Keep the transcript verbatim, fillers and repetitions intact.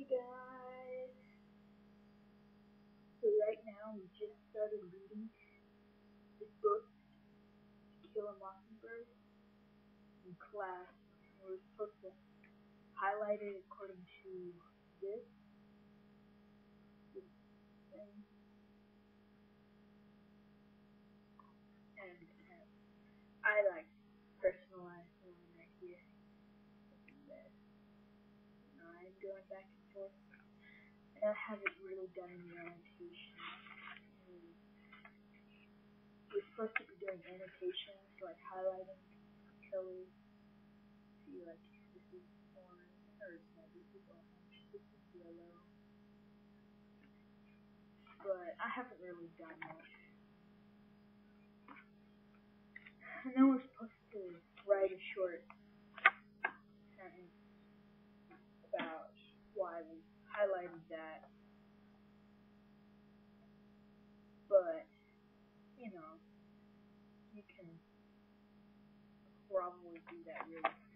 Hey guys! So right now we just started reading this book, Taquila Mockingbird, in class. We were supposed to highlight it according to this, this thing, and, and I like personalized one right here. That I'm going back and forth. And I haven't really done any annotation. We're supposed to be doing annotations, like highlighting colors. See, like, this is orange, or no, this is orange, this is yellow. But I haven't really done much. And then we're supposed to write a short sentence about why we highlighted that. But, you know, you can probably do that really